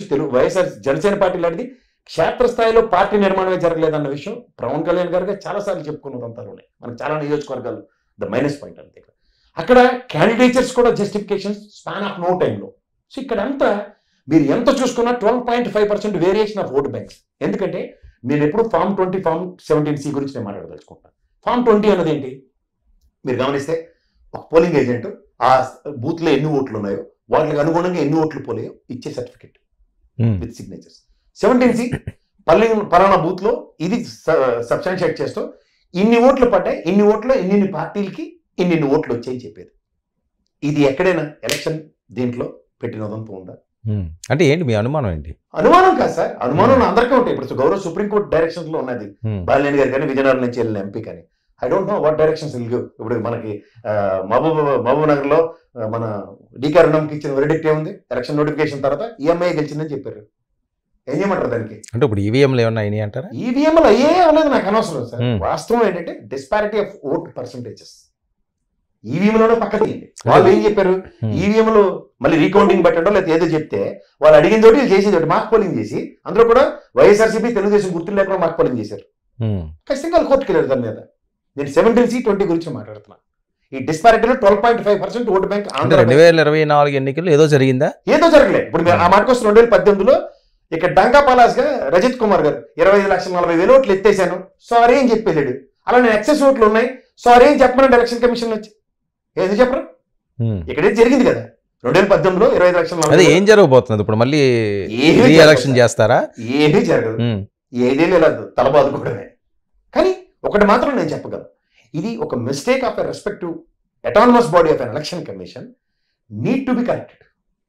Telugu YSR Janasena party లాంటిది క్షేత్రస్థాయిలో party నిర్మాణమే జరగలేదన్న విషయం పవన్ కళ్యాణ్ గారుగా చాలాసార్లు చెప్పుకున్నదంతాలు ఉన్నాయి. మనకు చాలా నియోజకవర్గాలు ద మైనస్ పాయింట్ అంతే. అక్కడ క్యాండిడేచర్స్ కూడా జస్టిఫికేషన్ స్పాన్ ఆఫ్ నో టైంలో. సో ఇక్కడ అంతా మీరు ఎంత చూసుకున్నా 12.5% వేరియేషన్ ఆఫ్ ఓట్ బ్యాంక్స్. ఎందుకంటే మీరు ఎప్పుడు ఫామ్ 20 ఫామ్ 17C గురించి నేను మాట్లాడదలుచుకుంటాను. ఫామ్ 20 అన్నది ఏంటి మీరు గమనిస్తే ఒక పోలింగ్ ఏజెంట్ ఆ బూత్లో ఎన్ని ఓట్లు ఉన్నాయో వాటికి అనుగుణంగా ఎన్ని ఓట్లు పోలేయో ఇచ్చే సర్టిఫికెట్ విత్ సిగ్నేచర్స్. 17C పలానా బూత్లో ఇది సబ్స్టాన్షియేట్ చేస్తూ ఇన్ని ఓట్లు పడ్డాయి, ఇన్ని ఓట్లు ఇన్ని పార్టీలకి ఇన్ని ఓట్లు వచ్చాయని చెప్పేది. ఇది ఎక్కడైనా ఎలక్షన్ దీంట్లో పెట్టినదంతా ఉందా? అంటే ఏంటి మీ అనుమానం ఏంటి? అనుమానం కాదు సార్, అనుమానం అందరికీ ఉంటాయి. ఇప్పుడు గౌరవ సుప్రీంకోర్టు డైరెక్షన్స్ లో ఉన్నది బాలినేని గారు కానీ విజయనగరం నుంచి వెళ్ళిన ఎంపీ కానీ I don't know what directions ఇప్పుడు మనకి మహబూబ్ నగర్ లో మన డీకే రుణంకి ఇచ్చిన వెరిడిక్ట్ ఏముంది? ఎలక్షన్ నోటిఫికేషన్ తర్వాత ఈఎంఐ గెలిచిందని చెప్పారు. ఏం చేయమంటారు దానికి? అంటే ఇప్పుడు ఈవీఎంలు ఏమన్నా అయినాయి అంటారా? ఈవీఎంలు అయ్యే అనేది నాకు అనవసరం సార్. వాస్తవం ఏంటంటే డిస్పారిటీ ఆఫ్ ఓట్ పర్సంటేజెస్ ఈవీఎంలోనే పక్క తీయండి. వాళ్ళు ఏం చెప్పారు? ఈవీఎంలు మళ్ళీ రీకౌంటింగ్ పెట్టడం లేకపోతే ఏదో చెప్తే వాళ్ళు అడిగిన తోటి చేసేది ఒకటి మాక్ పోలింగ్ చేసి అందులో కూడా వైఎస్ఆర్సీపీ తెలుగుదేశం గుర్తులు లేకుండా మాక్ పోలింగ్ చేశారు. ఖచ్చితంగా వాళ్ళు కోర్టుకు వెళ్ళారు దాని మీద. నేను 17C 20 గురించి మాట్లాడుతున్నా. ఈ డిస్పారిటీలో 12.5% ఓటు బ్యాంక్ 2024 ఎన్నికల్లో ఏదో జరిగిందా? ఏదో జరగలేదు. ఇప్పుడు ఆ మాటకు వస్తే 2018లో ఇక్కడ డంకా పలాస్ గా రజిత్ కుమార్ గారు 25,40,000 ఓట్లు ఎత్తేసాను సారీ అని చెప్పేసాడు. అలా నేను ఎక్సెస్ ఓట్లు ఉన్నాయి సారీ అని చెప్పమనండి ఎలక్షన్ కమిషన్ వచ్చి. ఏది చెప్పరు? ఇక్కడ జరిగింది కదా 2018లో 25,40,000. అదే ఏం జరగబోతున్నది ఇప్పుడు? మళ్ళీ ఎలక్షన్ చేస్తారా? ఏమీ జరగదు. ఏదేమీ లేదు, తలబాదుకోవడమే. కానీ ఒకటి మాత్రం నేను చెప్పగలను, ఇది ఒక mistake of a respective autonomous body of an election commission need to be corrected.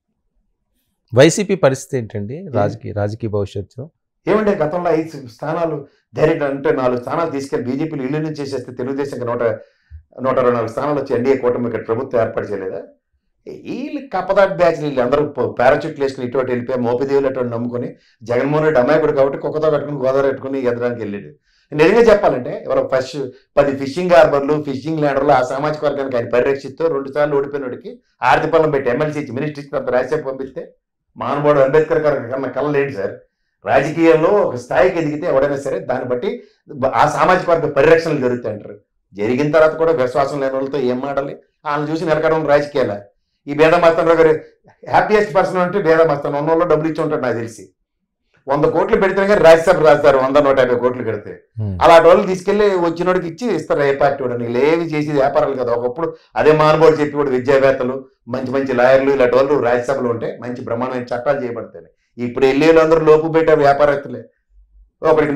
YCP పరిస్థితి ఏంటండి? రాజకీయ భవిష్యత్తు ఏమంటే గతంలో 5 స్థానాలు డైరెక్ట్ అంటే 4 స్థానాలు తీసుకెళ్లి బీజేపీలు ఇల్లు నుంచి చేసేస్తే తెలుగుదేశం 124 స్థానాలు వచ్చి ఎన్డీఏ కూటమి ఇక్కడ ప్రభుత్వం ఏర్పాటు చేయలేదా? వీళ్ళు కప్పదాటి బ్యాచ్ వీళ్ళు అందరూ పారాచూట్లు వేసుకుని ఇటువంటి వెళ్ళిపోయి మోపిదేవులు అటువంటి నమ్ముకొని జగన్మోహన్ రెడ్డి అమాయకుడు కాబట్టి కుక్కతో కట్టుకుని గోదావరి పెట్టుకుని ఎదడానికి వెళ్ళాడు. నిజంగా చెప్పాలంటే ఎవరో 10 ఫిషింగ్ హార్బర్లు ఫిషింగ్ ల్యాండర్లు ఆ సామాజిక వర్గానికి ఆయన పరిరక్షిస్తూ 2 సార్లు ఓడిపోయినోడికి ఆర్థిక పనులు పెట్టి ఎమ్మెల్సీ ఇచ్చి మినిస్టర్ ఇచ్చినంత రాజ్యసభ పంపిస్తే మానవుడు అంబేద్కర్ కన్నా కళ్ళేంటి సార్? రాజకీయాల్లో ఒక స్థాయికి ఎదిగితే ఎవడైనా సరే దాన్ని బట్టి ఆ సామాజిక వర్గ పరిరక్షణలు జరుగుతాయి అంటారు. జరిగిన తర్వాత కూడా విశ్వాసం లేని వాళ్ళతో ఏం మాడాలి? వాళ్ళని చూసి నిలకడం రాజకీయాల. ఈ భేద మస్తానరావు గారు హ్యాపీయెస్ట్ పర్సన్ అంటే భేద మస్తాను ఉన్న వాళ్ళు డబ్బులు ఇచ్చి ఉంటాడు నాకు తెలిసి. 100 కోట్లు పెడితే కానీ రాజ్యసభ రాస్తారు 100-150 కోట్లు పెడితే. అలాంటి వాళ్ళు తీసుకెళ్లి వచ్చినోడికి ఇచ్చి ఇస్తారు ఏ పార్టీ వాడు. వీళ్ళు ఏవి చేసి వ్యాపారాలు కదా. ఒకప్పుడు అదే మానవుడు చెప్పి కూడా విద్యావేత్తలు మంచి లాయర్లు ఇలాంటి వాళ్ళు రాజ్యసభలో ఉంటే మంచి బ్రహ్మాండమైన చట్టాలు చేయబడతాయి. ఇప్పుడు వెళ్ళేళ్ళు అందరూ లోపు పెట్టే వ్యాపారస్తులే. ఒకరికి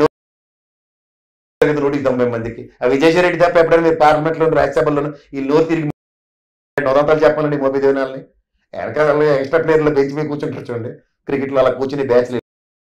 190 మందికి ఆ విజయసాయి రెడ్డి తప్ప ఎప్పుడైనా మీరు పార్లమెంట్లో రాజ్యసభలో ఈ నోరు తిరిగి నోదంతాలు చెప్పాలండి మోపీ దేవనాలని వెనకాల ఎక్స్ట్రా ప్లేయర్లో బెంచ్ మీద కూర్చుంటారు చూడండి. క్రికెట్లో అలా కూర్చుని బ్యాచ్లు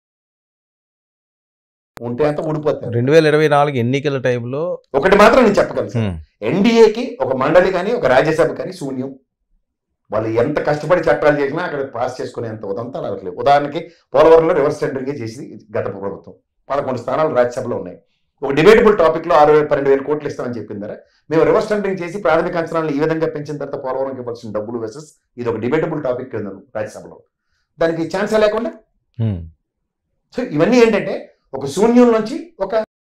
ఉంటే అంతా ఊడిపోతారు. 2024 ఎన్నికల టైంలో ఒకటి మాత్రం నేను చెప్పగలను, ఎన్డీఏకి ఒక మండలి కానీ ఒక రాజ్యసభ కానీ శూన్యం. వాళ్ళు ఎంత కష్టపడి చట్టాలు చేసినా అక్కడ పాస్ చేసుకునేంత ఉదంతా అవ్వట్లేదు. ఉదాహరణకి పోలవరంలో రివర్స్ టెండరింగ్ చేసి గత ప్రభుత్వం 11 స్థానాలు రాజ్యసభలో ఉన్నాయి. ఒక డిబేటబుల్ టాపిక్ లో 12,000 కోట్లు ఇస్తామని చెప్పిందారా? మేము రివర్స్ టెండరింగ్ చేసి ప్రాథమిక అంచనాలను ఈ విధంగా పెంచిన తర్వాత పోలవరంకి ఇవ్వాల్సిన డబ్బులు వెసెస్ ఇది ఒక డిబేటబుల్ టాపిక్ రాజ్యసభలో. దానికి ఛాన్సే లేకుండా. సో ఇవన్నీ ఏంటంటే ఒక శూన్యం నుంచి ఒక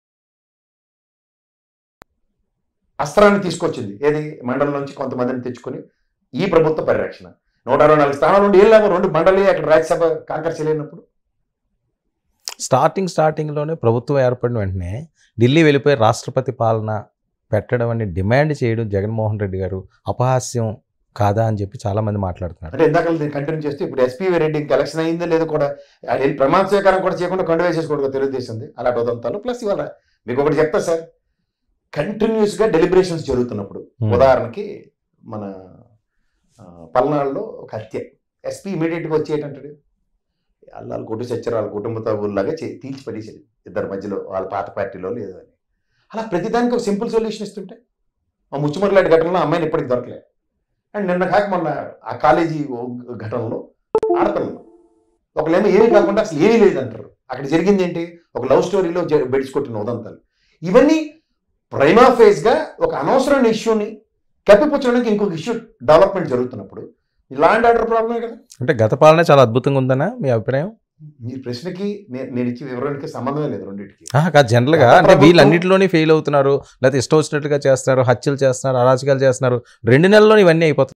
అస్త్రాన్ని తీసుకొచ్చింది. ఏది? మండలం నుంచి కొంతమందిని తెచ్చుకొని ఈ ప్రభుత్వ పరిరక్షణ. 164 స్థానాలు ఉండి ఏం లాభం? 2 మండలి అక్కడ రాజ్యసభ కాంకర్ చేయలేనప్పుడు. స్టార్టింగ్లోనే ప్రభుత్వం ఏర్పడిన వెంటనే ఢిల్లీ వెళ్ళిపోయి రాష్ట్రపతి పాలన పెట్టడం అని డిమాండ్ చేయడం జగన్మోహన్ రెడ్డి గారు అపహాస్యం కాదా అని చెప్పి చాలా మంది మాట్లాడుతున్నారు. అంటే ఇందాక కంటిన్యూ చేస్తే ఇప్పుడు ఎస్పీవీ రెడ్డి ఇంకా ఎలక్షన్ అయిందో లేదో కూడా ప్రమాణ స్వీకారం కూడా చేయకుండా కండు వేసేసుకోవడం తెలుగుదేశంది అలాంటి ఉదంతాలు. ప్లస్ ఇవాళ మీకు ఒకటి చెప్తా సార్, కంటిన్యూస్ గా డెలిబరేషన్స్ జరుగుతున్నప్పుడు ఉదాహరణకి మన పల్నాడులో ఒక హత్య, ఎస్పీ ఇమీడియట్ గా వచ్చి ఏంటంటాడు? వాళ్ళ కొట్టు చచ్చారు, వాళ్ళ కుటుంబ ఊళ్ళలాగా తీర్చి పడేసేది ఇద్దరి మధ్యలో వాళ్ళ పాత పార్టీలో లేదు అని. అలా ప్రతిదానికి ఒక సింపుల్ సొల్యూషన్ ఇస్తుంటే మా ముచ్చుమర్లాంటి ఘటనలో అమ్మాయిని ఇప్పటికి దొరకలేదు. అండ్ నిన్న కాక మొన్న ఆ కాలేజీ ఘటనలో ఆడపిల్లలు ఒకళ్ళేమో ఏమీ కాకుండా అసలు ఏమీ లేదంటారు. అక్కడ జరిగింది ఏంటి? ఒక లవ్ స్టోరీలో బెడిచికొట్టిన ఉదంతాలు. ఇవన్నీ ప్రైమా ఫేజ్ గా ఒక అనవసరమైన ఇష్యూని కప్పిపుచ్చడానికి ఇంకొక ఇష్యూ డెవలప్మెంట్ జరుగుతున్నప్పుడు లా అండ్ ఆర్డర్ ప్రాబ్లమే కదా. అంటే గత పాలన చాలా అద్భుతంగా ఉందనా మీ అభిప్రాయం? మీ ప్రశ్నకి నేను ఇచ్చే వివరానికి సంబంధమే లేదు రెండింటికి. కాదు, జనరల్గా అంటే వీళ్ళన్నింటిలోనే ఫెయిల్ అవుతున్నారు, లేకపోతే ఇష్టం వచ్చినట్లుగా చేస్తున్నారు, హత్యలు చేస్తున్నారు, అరాచకాలు చేస్తున్నారు, 2 నెలల్లో ఇవన్నీ అయిపోతాయి.